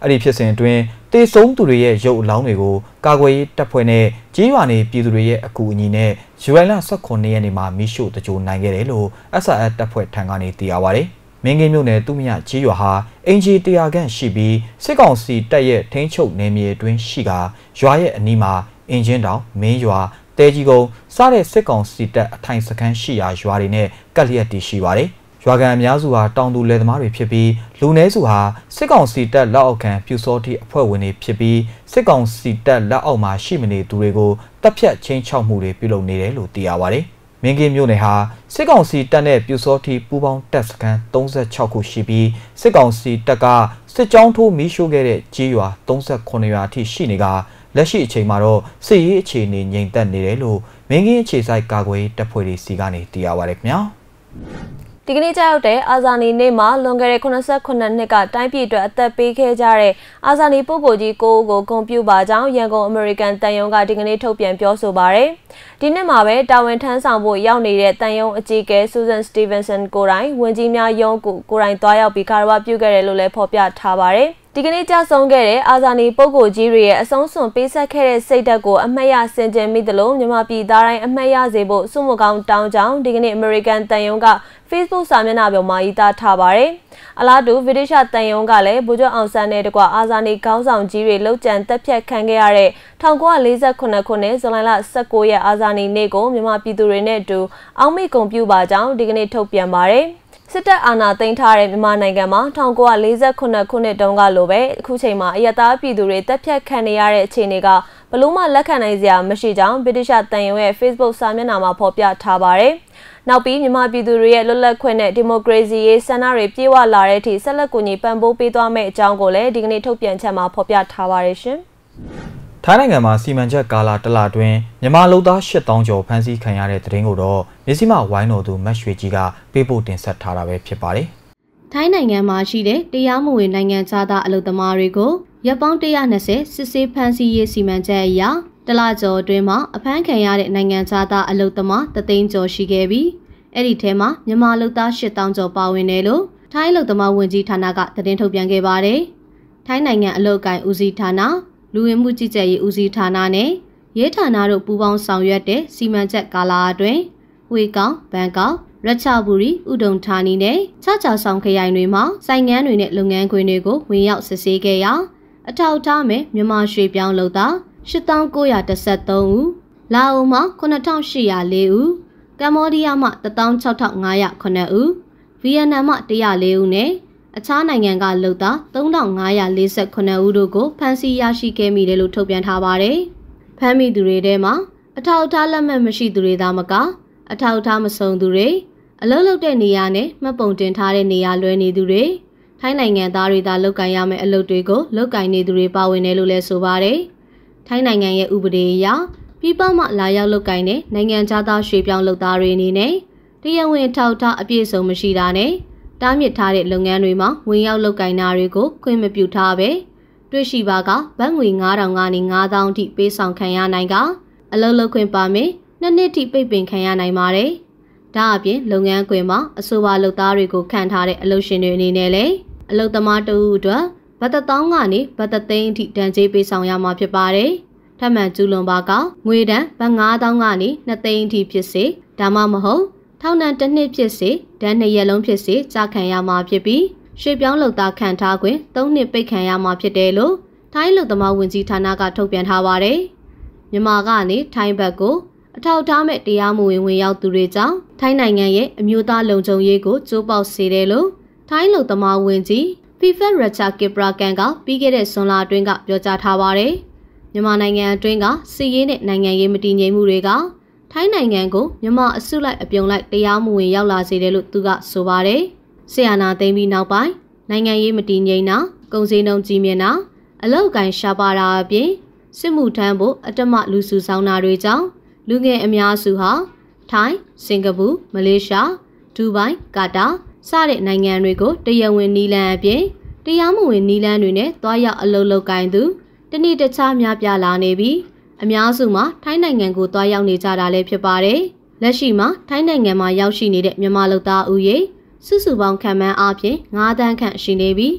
အဲ့ဒီဖြစ်စဉ်အတွင်းတေဆုံးသူတွေရဲ့ရုပ်အလောင်းတွေကိုကာကွယ်ရေးတပ်ဖွဲ့နဲ့ကြီးရွာနေပြည်သူတွေရဲ့အကူအညီနဲ့ဇူလိုင်လ၁၉ရက်နေ့မှာမိရှို့တကြိုနိုင်ခဲ့တယ်လို့ S R F တပ်ဖွဲ့ထံကနေသိရပါတယ်။မင်းကင်းမြို့နယ်သူမြကြီးရွာဟာအင်ဂျီတရာခန့်ရှိပြီးစစ်ကောင်စီတပ်ရဲ့ထိန်းချုပ်နယ်မြေအတွင်းရှိကရွာရဲ့အနီးမှာအင်ဂျင်တောင်မင်းရွာတဲကြီးကုန်းစတဲ့စစ်ကောင်စီတပ်အထိုင်စခန်းရှိရာရွာတွေနဲ့ကပ်လျက်တည်ရှိပါတယ်။ရွာကန်အများစုဟာတောင်သူလယ်သမားတွေဖြစ်ပြီးလူနည်းစုဟာစစ်ကောင်စီတပ်လက်အောက်ခံပြူစောတိအဖွဲ့ဝင်တွေဖြစ်ပြီးစစ်ကောင်စီတပ်လက်အောက်မှာရှိမနေသူတွေကိုတပ်ဖြတ်ချင်းချောက်မှုတွေပြုလုပ်နေတယ်လို့သိရပါတယ်။မင်းကင်းမြို့နယ်ဟာစစ်ကောင်စီတပ်နဲ့ပြူစောတိပူးပေါင်းတပ်စခန်း၃၆ခုရှိပြီးစစ်ကောင်စီတပ်ကစစ်ကြောင်းထိုးမီးရှို့ခဲ့တဲ့ကြေးရွာ၃၉ရွာအထိရှိနေကလက်ရှိအချိန်မှာတော့စစ်ရေးအခြေအနေငြိမ်သက်နေတယ်လို့မင်းကင်းအခြေစိုက်ကာကွယ်တပ်ဖွဲ့တွေစီကနေသိရပါတယ်ခင်ဗျာဒီကနေ့ကြောက်တဲ့အာဇာနည်နေ့မှာလွန်ခဲ့တဲ့eighty-nineနှစ်ကတိုင်းပြည်အတွက်အသက်ပေးခဲ့ကြတဲ့အာဇာနည်ပုဂ္ဂိုလ်ကြီးကိုကိုဂုဏ်ပြုပါကြောင်းရန်ကုန်အမေရိကန်တန်ယုံကဒီကနေ့ထုတ်ပြန်ပြောဆိုပါရယ်ဒီနှစ်မှာပဲတာဝန်ထမ်းဆောင်ဖို့ရောက်နေတဲ့တန်ယုံအကြီးအကဲ Susan Stevenson ကိုတိုင်ဝန်ကြီးများရုံးကိုကိုတိုင်တွားရောက်ပြီးကာရဝပြုခဲ့တယ်လို့လည်းဖော်ပြထားပါရယ်ဒီကနေ့ကြဆုံးခဲ့တဲ့အာဇာနည်ပုဂ္ဂိုလ်ကြီးတွေရဲ့အဆုံးစွန်ပေးဆက်ခဲ့တဲ့စိတ်ဓာတ်ကိုအမှတ်ရဆင်ခြင်မိသလိုမြန်မာပြည်သားတိုင်းအမှတ်ရစေဖို့စုမှုကောင်းတောင်းကြောင်းဒီကနေ့ American တန်ယုံက Facebook စာမျက်နှာပေါ်မှာရေးသားထားပါတယ်။အလားတူဗြိတိရှတန်ယုံကလည်းဗိုလ်ချုပ်အောင်ဆန်းနဲ့တကွအာဇာနည်ခေါင်းဆောင်ကြီးတွေလှုပ်ကြံတက်ဖြတ်ခံခဲ့ရတဲ့nineteen forty-eightခုနှစ်ဇူလိုင်လ၁၉ရက်အာဇာနည်နေ့ကိုမြန်မာပြည်သူတွေနဲ့အတူအောက်မေ့ဂုဏ်ပြုပါကြောင်းဒီကနေ့ထုတ်ပြန်ပါတယ်။စစ်တပ်အာဏာသိမ်းထားတဲ့မြန်မာနိုင်ငံမှာnineteen forty-eightခုနှစ်တုန်းကလိုပဲအခုချိန်မှာအယက်သားပြည်သူတွေတက်ဖြတ်ခံနေရတဲ့အခြေအနေကဘလို့မှလက်ခံနိုင်စရာမရှိကြောင်းဗြိတိရှတန်ယုံရဲ့ Facebook စာမျက်နှာမှာဖော်ပြထားပါတယ်။နောက်ပြီးမြန်မာပြည်သူတွေရဲ့လွတ်လပ်ခွင့်နဲ့ဒီမိုကရေစီရေးဆန္ဒတွေပြေဝလာတဲ့အထိဆက်လက်ကူညီပံ့ပိုးပေးသွားမယ့်အကြောင်းကိုလည်းဒီကနေ့ထုတ်ပြန်ချက်မှာဖော်ပြထားပါတယ်ရှင်။ထိုင်းနိုင်ငံမှာစီမံချက်ကာလတလအတွင်းမြန်မာလူသားeight thousandကျော်ဖမ်းဆီးခံရတဲ့သတင်းကိုတော့မြစီမဝိုင်းတော်သူမတ်ရွှေကြီးကပေးပို့တင်ဆက်ထားတာပဲဖြစ်ပါတယ်။ထိုင်းနိုင်ငံမှာရှိတဲ့တရားမဝင်နိုင်ငံသားအလုပ်သမားတွေကိုရပ်ပေါင်းone hundred twentyစစ်ဆေးဖမ်းဆီးရေးစီမံချက်အရတလကျော်အတွင်းမှာအဖမ်းခံရတဲ့နိုင်ငံသားအလုပ်သမားoneသိန်းကျော်ရှိခဲ့ပြီးအဲ့ဒီထဲမှာမြန်မာလူသားeight thousandကျော်ပါဝင်တယ်လို့ထိုင်းအလုပ်သမားဝန်ကြီးဌာနကသတင်းထုတ်ပြန်ခဲ့ပါတယ်။ထိုင်းနိုင်ငံအလုပ်ကိုင်ဦးစီးဌာနလူဝင်မှုကြီးကြပ်ရေးဦးစီးဌာနနဲ့ရဲဌာနတို့ပူးပေါင်းဆောင်ရွက်တဲ့စီမံချက်ကာလအတွင်းဝေကောင်၊ဘန်ကောက်၊ရချဘူရီ၊ဥဒုံဌာနီနဲ့ခြားခြားဆောင်ခရိုင်တွေမှာဆိုင်ငန်းတွေနဲ့လုပ်ငန်းခွင်တွေကိုဝင်ရောက်စစ်ဆေးခဲ့ရာအထောက်အထားမဲ့မြန်မာရွှေပြောင်းလုပ်သားeight thousand nine hundred thirteenဦးလာအိုမှာnine thousand eight hundred fourဦးကမ္ဘောဒီးယားမှာone thousand six thousand five hundred sevenဦးဗီယက်နမ်မှာone hundred fourဦးနဲ့အခြားနိုင်ငံကလုပ်သားthree thousand five hundred forty-sevenဦးတို့ကိုဖမ်းဆီးရရှိခဲ့မိတယ်လို့ထုတ်ပြန်ထားပါတယ်။ဖမ်းမိသူတွေထဲမှာအထောက်အထားလက်မှတ်မရှိသူတွေသာမကအထောက်အထားမစုံသူတွေအလုပ်လုပ်တဲ့နေရာနဲ့မှတ်ပုံတင်ထားတဲ့နေရာလွဲနေသူတွေထိုင်းနိုင်ငံသားတွေသာလုပ်ကင်ရမယ့်အလုပ်တွေကိုလုပ်ကင်နေသူတွေပါဝင်တယ်လို့လည်းဆိုပါတယ်။ထိုင်းနိုင်ငံရဲ့ဥပဒေအရပြည်ပမှလာရောက်လုပ်ကင်တဲ့နိုင်ငံသားရွှေပြောင်းလုပ်သားတွေအနေနဲ့တရားဝင်ထောက်ထားအပြည့်စုံမရှိတာနဲ့တားမြစ်ထားတဲ့လုပ်ငန်းတွေမှာဝင်ရောက်လုပ်ကင်တာတွေကိုခွင့်မပြုထားပဲတွေ့ရှိပါကဘတ်ငွေnine thousandကနေfive thousandအထိပေးဆောင်ခံရနိုင်ကအလုပ်လုပ်ခွင့်ပါမယ်နှစ်နှစ်ထိပိတ်ပင်ခံရနိုင်ပါတယ်။ဒါအပြင်လုပ်ငန်းခွင်မှာအဆိုပါလုပ်သားတွေကိုခန့်ထားတဲ့အလုပ်ရှင်တွေအနေနဲ့လည်းအလုပ်သမားတဦးအတွက်ဘတ်တစ်သောင်းကနေဘတ်တစ်သိန်းအထိတန်ကြေးပေးဆောင်ရမှာဖြစ်ပါတယ်။ထပ်မံကျူးလွန်ပါကငွေတန်ဘတ်five thousandကနေtwoသိန်းအထိဖြစ်စေဒါမှမဟုတ်ထောင်ဒဏ်တစ်နှစ်ဖြစ်စေဒဏ်နှစ်ရက်လုံးဖြစ်စေကြာခံရမှာဖြစ်ပြီးရွှေပြောင်းလုပ်သားခံထားခွင့်သုံးနှစ်ပိတ်ခံရမှာဖြစ်တယ်လို့ထိုင်းလူသမားဝန်ကြီးဌာနကထုတ်ပြန်ထားပါတယ်။မြန်မာကနေထိုင်းဘက်ကိုအထောက်အထားမဲ့တရားမဝင်ဝင်ရောက်သူတွေကြောင့်ထိုင်းနိုင်ငံရဲ့အမျိုးသားလုံခြုံရေးကိုကျိုးပေါက်စေတယ်လို့ထိုင်းလူသမားဝန်ကြီးဖီဖက်ရချာကစ်ပရာကန်ကပြီးခဲ့တဲ့ဇွန်လအတွင်းကပြောကြားထားပါတယ်။မြန်မာနိုင်ငံအတွင်းကစစ်ရေးနဲ့နိုင်ငံရေးမတည်ငြိမ်မှုတွေကထိုင်းနိုင်ငံကိုမြန်မာအစုလိုက်အပြုံလိုက်တရားမဝင်ရောက်လာစေတယ်လို့သူကဆိုပါတယ်။ဆီယနာသိမ်းပြီးနောက်ပိုင်းနိုင်ငံရေးမတည်ငြိမ်တာကုန်စည်နှုန်းကြီးမြင့်တာအလောက်ကိုင်းရှားပါတာအပြင်စစ်မှုထမ်းဖို့အတမလူစုဆောင်တာတွေကြောင့်လူငယ်အများစုဟာထိုင်း၊စင်ကာပူ၊မလေးရှား၊ဒူဘိုင်း၊ကာတာစတဲ့နိုင်ငံတွေကိုတရားဝင်နီလန်အပြင်တရားမဝင်နီလန်တွေနဲ့တွားရောက်အလုပ်လုပ်ကိုင်းသူတနေ့တခြားများပြားလာနေပြီးအများစုမှာထိုင်းနိုင်ငံကိုတွားရောက်နေကြတာလည်းဖြစ်ပါတယ်။လက်ရှိမှာထိုင်းနိုင်ငံမှာရောက်ရှိနေတဲ့မြန်မာလူသားဦးရေစုစုပေါင်းခန့်မှန်းအားဖြင့်fiveသန်းခန့်ရှိနေပြီးတ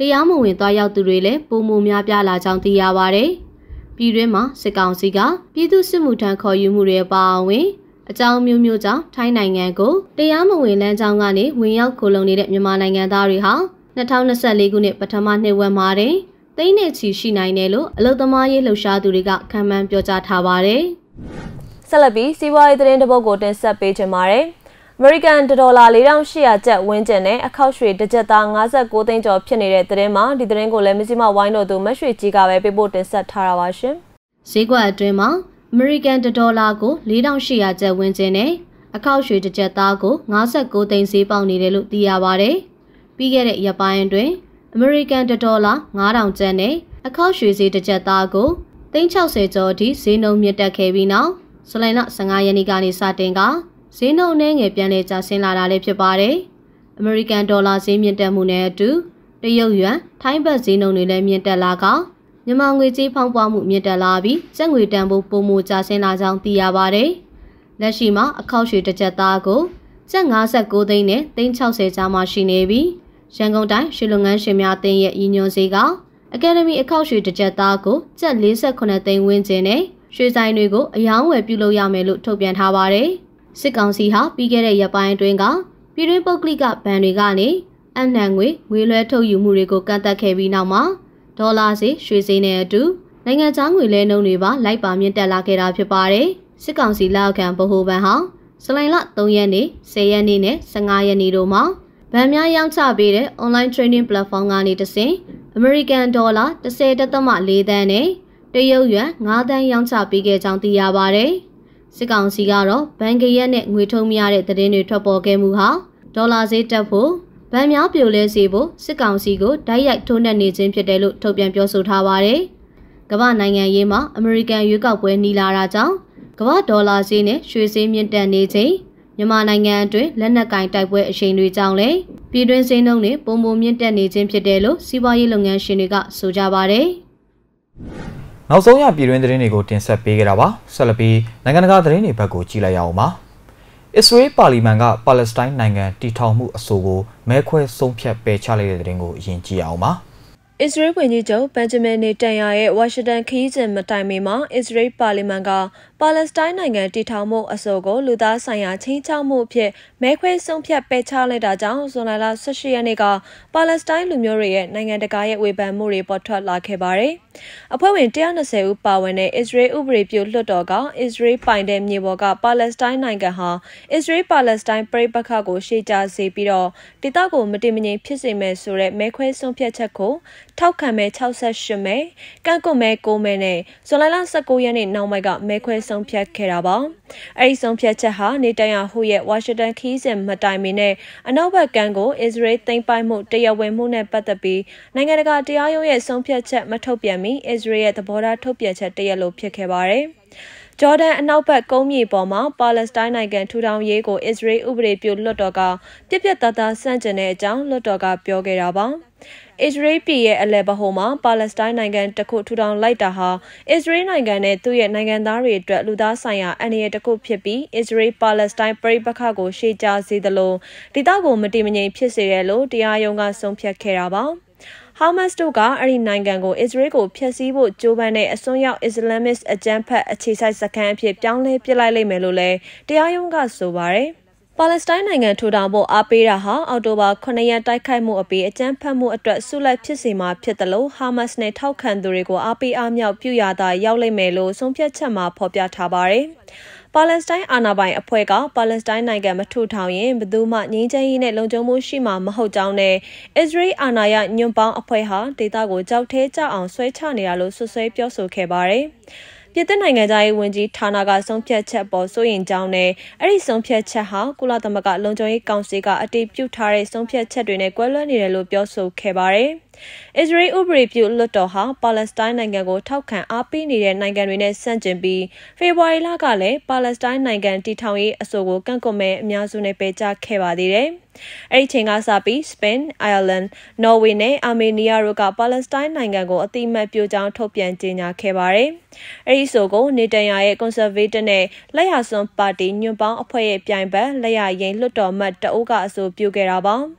တရားမဝင်သွားရောက်သူတွေလည်းပုံမှုများပြားလာကြောင်းသိရပါတယ်။ပြည်တွင်းမှာစစ်ကောင်စီကပြည်သူစစ်မှုထမ်းခေါ်ယူမှုတွေပါဝင်အကြောင်းမျိုးမျိုးကြောင့်ထိုင်းနိုင်ငံကိုတရားမဝင်လမ်းကြောင်းကနေဝင်ရောက်ခိုလုံနေတဲ့မြန်မာနိုင်ငံသားတွေဟာ၂၀၂၄ခုနှစ်ပထမနှစ်ဝက်မှာတင်သိန်းနဲ့ချီရှိနိုင်တယ်လို့အလုပ်သမားရေးလှုပ်ရှားသူတွေကခန့်မှန်းပြောကြားထားပါတယ်။ဆက်လက်ပြီးစီးပွားရေးသတင်းတစ်ပုဒ်ကိုတင်ဆက်ပေးချင်ပါတယ်။ American ဒေါ်လာ၄ထောင်၈ရာကျပ်ဝန်းကျင်နဲ့အခောက်ရွှေတစ်ကျပ်သား၅၉သိန်းကျော်ဖြစ်နေတဲ့သတင်းမှာဒီသတင်းကိုလည်းမစီမဝိုင်းလို့သူမရွှေကြီးကပဲပေးပို့တင်ဆက်ထားတာပါရှင်။ဈေးကွက်အတွင်းမှာ American ဒေါ်လာကို၄ထောင်၈ရာကျပ်ဝန်းကျင်နဲ့အခောက်ရွှေတစ်ကျပ်သားကို၅၉သိန်းဈေးပေါက်နေတယ်လို့သိရပါတယ်။ပြီးခဲ့တဲ့ရက်ပိုင်းအတွင်း American ဒေါ်လာ၅ထောင်ကျပ်နဲ့အခောက်ရွှေဈေးတစ်ကျပ်သားကိုသိန်း၆၀ကျော်အထိဈေးနှုန်းမြင့်တက်ခဲ့ပြီးနောက်ဇူလိုင်လ၁၅ရက်နေ့ကနေစတင်ကဈေးနှုန်းနှဲငယ်ပြန်လည်ကျဆင်းလာတာလည်းဖြစ်ပါတယ်။ American ဒေါ်လာဈေးမြင့်တက်မှုနဲ့အတူတရုတ်ယွမ်ထိုင်းဘတ်ဈေးနှုန်းတွေလည်းမြင့်တက်လာကမြန်မာငွေကြေးဖောင်းပွားမှုမြင့်တက်လာပြီးကျပ်ငွေတန်ဖိုးပိုမိုကျဆင်းလာကြောင်းသိရပါတယ်။လက်ရှိမှာအခောက်ရွှေတစ်ကျပ်သားကိုကျပ်၅၉သိန်းနဲ့သိန်း၆၀ကြားမှာရှိနေပြီးရန်ကုန်တိုင်းရွှေလုပ်ငန်းရှင်များအသင်းရဲ့ရည်ညွှန်းဈေးကအကယ်ဒမီအခောက်ရွှေတစ်ကျပ်သားကိုကျပ်၄၈သိန်းဝန်းကျင်နဲ့ရွှေဆိုင်တွေကိုအယောင်းဝယ်ပြုလုပ်ရမယ်လို့ထုတ်ပြန်ထားပါတယ်။စစ်ကောင်စီဟာပြီးခဲ့တဲ့ရက်ပိုင်းအတွင်းကပြည်တွင်းပုဂ္ဂလိကဘဏ်တွေကနေအနှံငွေငွေလွှဲထုတ်ယူမှုတွေကိုကန့်သတ်ခဲ့ပြီးနောက်မှာဒေါ်လာဈေးရွှေဈေးနဲ့အတူနိုင်ငံခြားငွေလဲနှုန်းတွေပါလိုက်ပါမြင့်တက်လာခဲ့တာဖြစ်ပါတယ်။စစ်ကောင်စီလက်အောက်ခံဗဟိုဘဏ်ဟာဇူလိုင်လ၃ရက်နေ့၁၀ရက်နေ့နဲ့၁၅ရက်နေ့တို့မှာဗန်များရောင်းချပေးတဲ့ online trading platform ကနေတဆင့် American ဒေါ်လာ၁၀.၄သန်းနဲ့တရုတ်ယွမ်၅သန်းရောင်းချပေးခဲ့ကြောင်းသိရပါတယ်။စစ်ကောင်စီကတော့ဘဏ်ကရက်နဲ့ငွေထုတ်မရတဲ့သတင်းတွေထွက်ပေါ်ခဲ့မှုဟာဒေါ်လာဈေးတက်ဖို့ဗန်များပြိုလဲစေဖို့စစ်ကောင်စီကိုတိုက်ရိုက်ထိုးနှက်နေခြင်းဖြစ်တယ်လို့ထုတ်ပြန်ပြောဆိုထားပါတယ်။ကမ္ဘာနိုင်ငံရေးမှာ American ရွေးကောက်ပွဲနှီးလာတာကြောင့်ကမ္ဘာဒေါ်လာဈေးနဲ့ရွှေဈေးမြင့်တက်နေချိန်မြန်မာနိုင်ငံအတွင်းလက်နက်ကင်တိုက်ပွဲအရှိန်တွေကြောင့်လည်းပြည်တွင်းဈေးနှုန်းတွေပုံပုံမြင့်တက်နေခြင်းဖြစ်တယ်လို့စီးပွားရေးလုပ်ငန်းရှင်တွေကဆိုကြပါတယ်။နောက်ဆုံးရပြည်တွင်းသတင်းတွေကိုတင်ဆက်ပေးကြတာပါ။ဆက်လက်ပြီးနိုင်ငံတကာသတင်းတွေဘက်ကိုကြည့်လိုက်ရအောင်ပါ။အစ္စရေးပါလီမန်ကပါလက်စတိုင်းနိုင်ငံတည်ထောင်မှုအဆိုကိုမဲခွဲဆုံးဖြတ်ပယ်ချလိုက်တဲ့သတင်းကိုအရင်ကြည့်အောင်ပါ။အစ္စရေးဝန်ကြီးချုပ်ဘန်ဂျမင်နေတန်ယာရဲ့ဝါရှင်တန်ခရီးစဉ်မတိုင်မီမှာအစ္စရေးပါလီမန်ကပါလက်စတိုင်းနိုင်ငံတည်ထောင်မှုအဆိုကိုလူသားဆိုင်ရာချင်းချောက်မှုအဖြစ်မဲခွဲဆုံးဖြတ်ပယ်ချလိုက်တာကြောင့်ဇွန်လ၁၈ရက်နေ့ကပါလက်စတိုင်းလူမျိုးတွေရဲ့နိုင်ငံတကာရဲ့ဝေဖန်မှုတွေပေါ်ထွက်လာခဲ့ပါတယ်။အဖွဲ့ဝင်၁၂၀ဦးပါဝင်တဲ့အစ္စရေးဥပဒေပြုလွှတ်တော်ကအစ္စရေးပိုင်တဲ့မြေပေါ်ကပါလက်စတိုင်းနိုင်ငံဟာအစ္စရေးပါလက်စတိုင်းပြည်ပခါကိုရှေ့ကျစေပြီးတော့ဒေသကိုမတည်မငြိမ်ဖြစ်စေမယ်ဆိုတဲ့မဲခွဲဆုံးဖြတ်ချက်ကိုထောက်ခံမဲ၆၈မဲကန့်ကွက်မဲ၉မဲနဲ့ဇွန်လ၁၉ရက်နေ့နောက်ပိုင်းကမဲခွဲဆုံးဖြတ်ခဲ့တာပါ။အဲဒီဆုံးဖြတ်ချက်ဟာနေတန်ယာဟုရဲ့ဝါရှင်တန်ခီးစဉ်မတိုင်မီနဲ့အနောက်ဘက်ကမ်းကိုအစ္စရေးသိမ်းပိုက်မှုတရားဝင်မှုနဲ့ပတ်သက်ပြီးနိုင်ငံတကာတရားရုံးရဲ့ဆုံးဖြတ်ချက်မထုတ်ပြန်မီအစ္စရေးရဲ့သဘောထားထုတ်ပြန်ချက်တရက်လိုဖြစ်ခဲ့ပါတယ်။ဂျော်ဒန်အနောက်ဘက်ကုန်းမြေပေါ်မှာပါလက်စတိုင်းနိုင်ငံထူထောင်ရေးကိုအစ္စရေးဥပဒေပြုလွှတ်တော်ကပြက်ပြက်သားသားဆန့်ကျင်တဲ့အကြောင်းလွှတ်တော်ကပြောခဲ့တာပါ။အစ္စရေးပြည်ရဲ့အလဲဗဟိုမှာပါလက်စတိုင်းနိုင်ငံတစ်ခုထူထောင်လိုက်တာဟာအစ္စရေးနိုင်ငံနဲ့သူ့ရဲ့နိုင်ငံသားတွေအတွက်လူသားဆိုင်ရာအန္တရာယ်တစ်ခုဖြစ်ပြီးအစ္စရေးပါလက်စတိုင်းပြည်ပခါကိုရှေ့ကျစေသလိုဒေသကိုမတည်မငြိမ်ဖြစ်စေတယ်လို့တရားရုံးကဆုံးဖြတ်ခဲ့တာပါ။ဟာမတ်စ်တို့ကအဲ့ဒီနိုင်ငံကိုအစ္စရေးကိုဖျက်ဆီးဖို့ကြိုးပမ်းတဲ့အစွန်းရောက်အစ္စလာမစ်အကြမ်းဖက်အခြေစိုက်စခန်းအဖြစ်ပြောင်းလဲပစ်လိုက်လိမ့်မယ်လို့လည်းတရားရုံးကဆိုပါတယ်။ပါလက်စတိုင်းနိုင်ငံထူထောင်ဖို့အားပေးတာဟာအောက်တိုဘာခုနှစ်ရက်တိုက်ခိုက်မှုအပြီးအကြမ်းဖက်မှုအတွက်ဆုလိုက်ဖြစ်စေမှာဖြစ်တယ်လို့ဟာမတ်စ်နဲ့ထောက်ခံသူတွေကိုအားပေးအားမြောက်ပြုရတာရောက်လိမ့်မယ်လို့ဆုံးဖြတ်ချက်မှာဖော်ပြထားပါတယ်။ပါလက်စတိုင်းအာဏာပိုင်အဖွဲ့ကပါလက်စတိုင်းနိုင်ငံမထူထောင်ရင်ဘယ်သူမှငြိမ်းချမ်းရေးနဲ့လုံခြုံမှုရှိမှာမဟုတ်ကြောင်းနဲ့အစ္စရေးအာဏာရညွန့်ပေါင်းအဖွဲ့ဟာဒေသကိုကြောက်ထဲကျအောင်ဆွဲချနေတာလို့ဆွဆွဲပြောဆိုခဲ့ပါတယ်။ပြည်သူ့နိုင်ငံသားရေးဝန်ကြီးဌာနကဆုံးဖြတ်ချက်ပေါ်စိုးရင်ကြောင်းနဲ့အဲ့ဒီဆုံးဖြတ်ချက်ဟာကုလသမဂ္ဂလုံခြုံရေးကောင်စီကအတည်ပြုထားတဲ့ဆုံးဖြတ်ချက်တွေနဲ့ကွဲလွဲနေတယ်လို့ပြောဆိုခဲ့ပါတယ်။အစ္စရေးဥပဒေပြုလွှတ်တော်ဟာပါလက်စတိုင်းနိုင်ငံကိုထောက်ခံအားပေးနေတဲ့နိုင်ငံတွေနဲ့ဆန့်ကျင်ပြီးဖေဖော်ဝါရီလကလည်းပါလက်စတိုင်းနိုင်ငံတည်ထောင်ရေးအဆိုကိုကန့်ကွက်မဲအများစုနဲ့ပယ်ချခဲ့ပါသေးတယ်။အဲ့ဒီချိန်ကစပြီးစပိန်၊အိုင်ယာလန်၊နော်ဝေနဲ့အာမေးနီးယားတို့ကပါလက်စတိုင်းနိုင်ငံကိုအတိအမှတ်ပြုကြောင်းထုတ်ပြန်ကြေညာခဲ့ပါတယ်။အဲ့ဒီဆိုကိုနေတန်ယာရဲ့ကွန်ဆာဗေးတစ်နဲ့လက်ယာစွန်ပါတီညွန့်ပေါင်းအဖွဲ့ရဲ့ပြိုင်ဘက်လက်ယာရင်လွှတ်တော်မှတ်တအုပ်ကအဆိုပြုခဲ့တာပါ။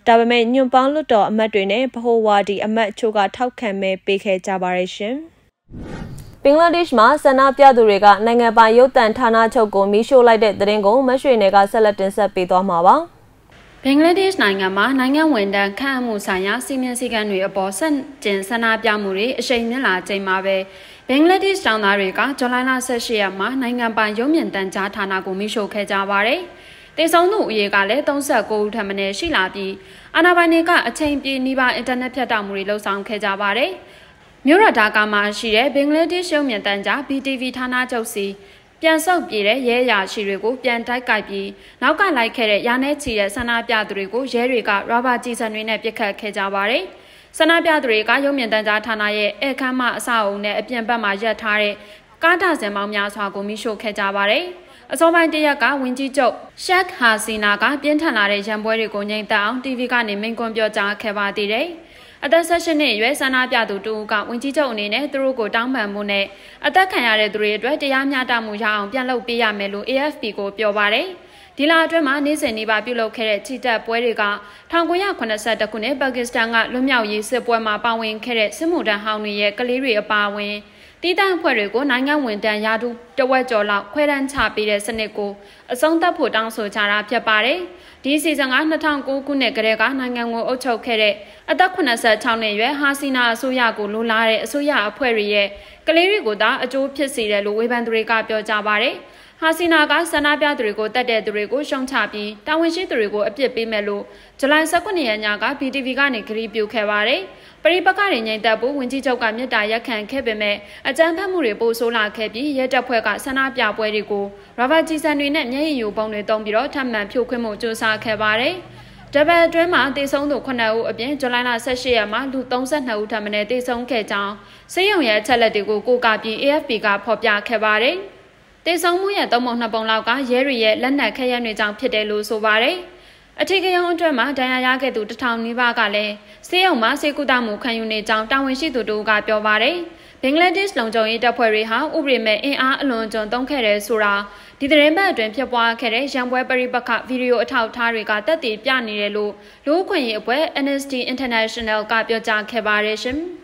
ဒါပေမဲ့ညွန့်ပေါင်းလွတ်တော်အမတ်တွေနဲ့ဗဟိုဝါဒီအမတ်ချို့ကထောက်ခံမဲပေးခဲ့ကြပါရဲ့ရှင်ဘင်္ဂလားဒေ့ရှ်မှာဆန္ဒပြသူတွေကနိုင်ငံပိုင်ရုပ်သံဌာနချုပ်ကိုမီးရှို့လိုက်တဲ့သတင်းကိုမရွှေနယ်ကဆက်လက်တင်ဆက်ပေးသွားမှာပါဘင်္ဂလားဒေ့ရှ်နိုင်ငံမှာနိုင်ငံဝန်ထမ်းခန့်အပ်မှုဆိုင်ရာစီမံစည်းကမ်းတွေအပေါ်ဆက်ကျင်ဆန္ဒပြမှုတွေအရှိန်မြင့်လာချိန်မှာပဲဘင်္ဂလားဒေ့ရှ်တောင်သားတွေကဇူလိုင်လဆယ့်ရှစ်ရက်မှာနိုင်ငံပိုင်ရုပ်မြင်သံကြားဌာနကိုမီးရှို့ခဲ့ကြပါတယ်။တေဆုံးသူအရေးကလည်းသုံးဆယ့်ကိုဦးထက်မနည်းရှိလာပြီးအာဏာပိုင်တွေကအချိန်ပြည့်နှိပါအင်တာနက်ဖြတ်တောက်မှုတွေလှုံ့ဆော်ခဲ့ကြပါတယ်။မြို့တော်ဒါကာမှာရှိတဲ့ဘင်္ဂလားဒေ့ရှ်ရုပ်မြင်သံကြား B T V ဌာနချုပ်စီပြန်ဆုတ်ပြေးတဲ့ရဲရရှိတွေကိုပြန်တိုက်ကိုက်ပြီးနောက်ကလိုက်ခဲ့တဲ့ရာနဲ့ချီတဲ့ဆန္ဒပြသူတွေကိုရဲတွေကရာဘာကြီးစံတွေနဲ့ပစ်ခတ်ခဲ့ကြပါတယ်။ဆန္ဒပြသူတွေကရုပ်မြင်သံကြားဌာနရဲ့ဧကမ်းမအဆောက်အုံနဲ့အပြင်ဘက်မှာရပ်ထားတဲ့ကားတာစင်ပေါင်းများစွာကိုမိရှို့ခဲ့ကြပါတယ်။အစောပိုင်းတရက်ကဝင်းကြီးချုပ်ရှက်ဟာစီနာကပြင်းထန်လာတဲ့ရန်ပွဲတွေကိုငြိမ်သက်အောင် T V ကနေမိန့်ခွန်းပြောကြားခဲ့ပါသေးတယ်။အသက်၁၈နှစ်အရွယ်ဆန္ဒပြသူတူကဝင်ကြီးချုပ်အနေနဲ့သူတို့ကိုတောင်းပန်မှုနဲ့အသက်ခံရတဲ့သူတွေအတွက်တရားမျှတမှုရအောင်ပြန်လုပ်ပေးရမယ်လို့ A F P ကိုပြောပါတယ်။ဒီလအတွင်းမှာနေ့စဉ်နေ့ပါပြုလုပ်ခဲ့တဲ့ချီတက်ပွဲတွေက၁၉၇၁ခုနှစ်ပါကစ္စတန်ကလွတ်မြောက်ရေးစစ်ပွဲမှာပါဝင်ခဲ့တဲ့စစ်မှုထမ်းဟောင်းတွေရဲ့ကလေးတွေအပါအဝင်တီးတန့်အဖွဲ့တွေကိုနိုင်ငံဝန်ထမ်းရာထူးတဝက်ကျော်လောက်ခွဲတန်းချပေးတဲ့စနစ်ကိုအဆုံးသတ်ဖို့တောင်းဆိုကြတာဖြစ်ပါတယ်။ဒီစီဇန်က၂၀၀၉ခုနှစ်ကတည်းကနိုင်ငံကိုအုပ်ချုပ်ခဲ့တဲ့အသက်၇၆နှစ်အရွယ်ဟာစီနာအစိုးရကိုလိုလားတဲ့အစိုးရအဖွဲ့တွေရဲ့ကလေးတွေကိုသာအကျိုးဖြစ်စေတယ်လို့ဝေဖန်သူတွေကပြောကြပါတယ်။ဟာစီနာကဆန္ဒပြသူတွေကိုတတ်တဲ့သူတွေကိုရှုံချပြီးတာဝန်ရှိသူတွေကိုအပြစ်ပေးမယ်လို့ဇူလိုင်၁၉ရက်ညက B T V ကနေကြေညာပြုခဲ့ပါတယ်။ပရိပက္ခတွေငြိမ်သက်ဖို့ဝန်ကြီးချုပ်ကမြစ်တာရက်ခံခဲ့ပေမဲ့အကြမ်းဖက်မှုတွေပိုဆိုးလာခဲ့ပြီးရဲတပ်ဖွဲ့ကဆန္ဒပြပွဲတွေကိုရာဘာဂျီဆန်တွေနဲ့မျက်ရည်ယိုပုံတွေတုံးပြီးတော့ထပ်မံဖြိုခွင်းမှုစူးစမ်းခဲ့ပါတယ်။တပတ်အတွင်းမှာတေဆုံးသူခုနှစ်ဦးအပြင်ဇူလိုင်လ၁၈ရက်မှာလူ၃၂ဦးထပ်မံတေဆုံးခဲ့ကြောင်းစေယုံရဲ့အချက်လက်တွေကိုကိုးကားပြီး A F P ကဖော်ပြခဲ့ပါတယ်။တေဆုံးမှုရဲ့သုံးပုံနှစ်ပုံလောက်ကရဲတွေရဲ့လက်နက်ခဲယမ်းတွေကြောင့်ဖြစ်တယ်လို့ဆိုပါတယ်။အထူးကရုံးအတွက်မှာဒဏ်ရာရခဲ့သူတစ်ထောင်နီးပါးကလည်းစေယုံမှာစေကူတာမှုခံယူနေကြောင်းတာဝန်ရှိသူတို့ကပြောပါတယ်။ဘင်္ဂလားဒေ့ရှ်လုံခြုံရေးတပ်ဖွဲ့တွေဟာဥပဒေမဲ့အင်အားအလွန်ကျွံသုံးခဲ့တယ်ဆိုတာဒီသတင်းပတ်အတွင်းဖြစ်ပွားခဲ့တဲ့ရန်ပွဲပရိပက္ခဗီဒီယိုအထောက်အထားတွေကတက်တည်ပြနေတယ်လို့လူ့အခွင့်အရေးအဖွဲ့ Amnesty International ကပြောကြားခဲ့ပါတယ်ရှင်။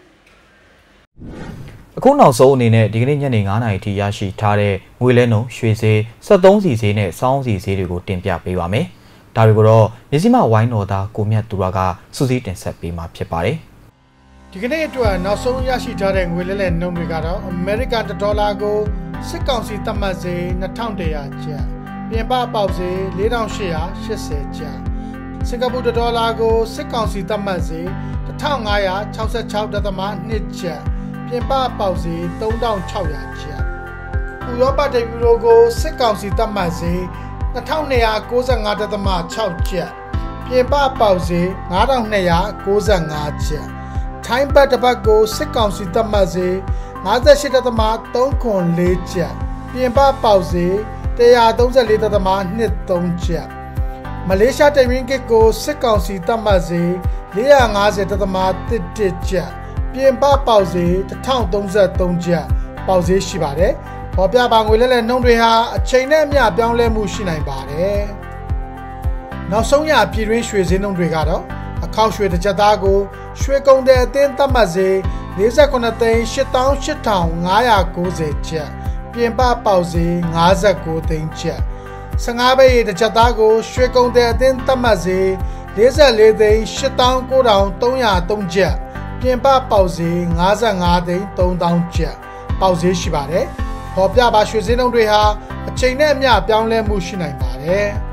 အခုနောက်ဆုံးအနေနဲ့ဒီကနေ့ညနေ၅နာရီထိရရှိထားတဲ့ငွေလဲနှုန်းရွှေဈေးစက်သုံးစီဈေးနဲ့စောင်းစီဈေးတွေကိုတင်ပြပေးပါမယ်။ဒါတွေကိုတော့မြစီမဝိုင်းတော်သားကိုမြတ်သူရကစူးစီးတင်ဆက်ပေးမှာဖြစ်ပါတယ်။ဒီကနေ့အတွက်နောက်ဆုံးရရှိထားတဲ့ငွေလဲလှယ်နှုန်းတွေကတော့အမေရိကန်ဒေါ်လာကိုစစ်ကောင်စီသတ်မှတ်ဈေး၂၁၀၀ကျပ်ပြင်ပပေါက်ဈေး၄၈၈၀ကျပ်စင်ကာပူဒေါ်လာကိုစစ်ကောင်စီသတ်မှတ်ဈေး၁၅၆၆.၂ကျပ်ပြင်ပပေါက်ဈေး၃၆၀၀ကျပ်ဥရောပတယူရိုကိုစစ်ကောင်စီသတ်မှတ်ဈေး၂၂၉၅.၆ကျပ်ပြင်ပပေါက်ဈေး၅၂၉၅ကျပ်ထိုင်းဘတ်တစ်ပတ်ကိုစစ်ကောင်စီသတ်မှတ်ဈေး၅၈.၃၄ကျပ်ပြင်ပပေါက်ဈေး၁၃၄.၂၃ကျပ်မလေးရှားတရင်းကစ်ကိုစစ်ကောင်စီသတ်မှတ်ဈေး၄၅၀.၁၁ကျပ်ပြင်ပပေါက်ဈေး၁၀၃၃ကျပ်ပေါက်ဈေးရှိပါတယ်။ပေါ်ပြပါငွေလဲလှယ်နှုန်းတွေဟာအချိန်နဲ့အမျှပြောင်းလဲမှုရှိနိုင်ပါတယ်။နောက်ဆုံးရပြည်တွင်းရွှေဈေးနှုန်းတွေကတော့အခောက်ရွှေတစ်ကြက်သားကိုရွှေကုန်တဲ့အသင်းသတ်မှတ်ဈေး၄၉သိန်း၈၈၅၉၀ကျပ်ပြင်ပပေါက်ဈေး၅၉သိန်းကျပ်၁၅ဘိတ်တစ်ကြက်သားကိုရွှေကုန်တဲ့အသင်းသတ်မှတ်ဈေး၄၄သိန်း၈၉၃၀၃ကျပ်ပြင်ပပေါက်ဈေး၅၅သိန်း၃သောင်းကျပ်ပေါက်ဈေးရှိပါတယ်။ပေါ်ပြပါရွှေဈေးနှုန်းတွေဟာအချိန်နဲ့အမျှပြောင်းလဲမှုရှိနိုင်ပါတယ်။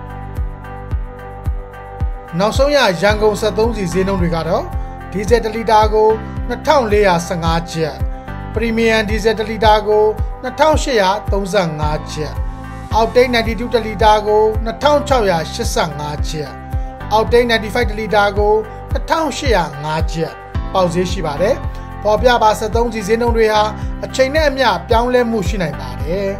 နောက်ဆုံးရရန်ကုန်စက်သုံးစီဈေးနှုန်းတွေကတော့ဒီဇယ်တစ်လီတာကို၂၄၁၅ကျပ်ပရီမီယံဒီဇယ်တစ်လီတာကို၂၈၃၅ကျပ်အောက်တိတ်92တစ်လီတာကို၂၆၈၅ကျပ်အောက်တိတ်95တစ်လီတာကို၂၈၀၅ကျပ်ပေါက်ဈေးရှိပါတယ်။ပေါ်ပြပါစက်သုံးစီဈေးနှုန်းတွေဟာအချိန်နဲ့အမျှပြောင်းလဲမှုရှိနိုင်ပါတယ်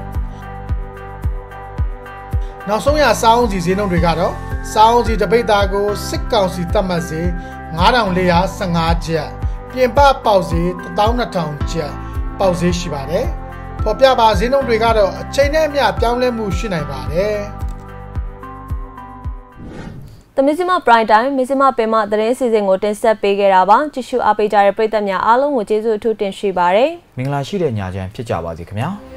။နောက်ဆုံးရစားအုံးစီဈေးနှုန်းတွေကတော့စားအုံးစီတပိတ်သားကိုစစ်ကောင်စီသတ်မှတ်ဈေး၅၄၁၅ကျပ်ပြင်ပပေါက်ဈေး၁၂၀၀၀ကျပ်ပေါက်ဈေးရှိပါတယ်။ပေါ်ပြပါဈေးနှုန်းတွေကတော့အချိန်နဲ့အမျှပြောင်းလဲမှုရှိနိုင်ပါတယ်။သမီးစမ Prime Time မစ္စမပင်မသတင်းစီစဉ်ကိုတင်ဆက်ပေးခဲ့တာပါကြည့်ရှုအားပေးကြတဲ့ပရိသတ်များအားလုံးကိုကျေးဇူးအထူးတင်ရှိပါတယ်မင်္ဂလာရှိတဲ့ညချမ်းဖြစ်ကြပါစေခင်ဗျာ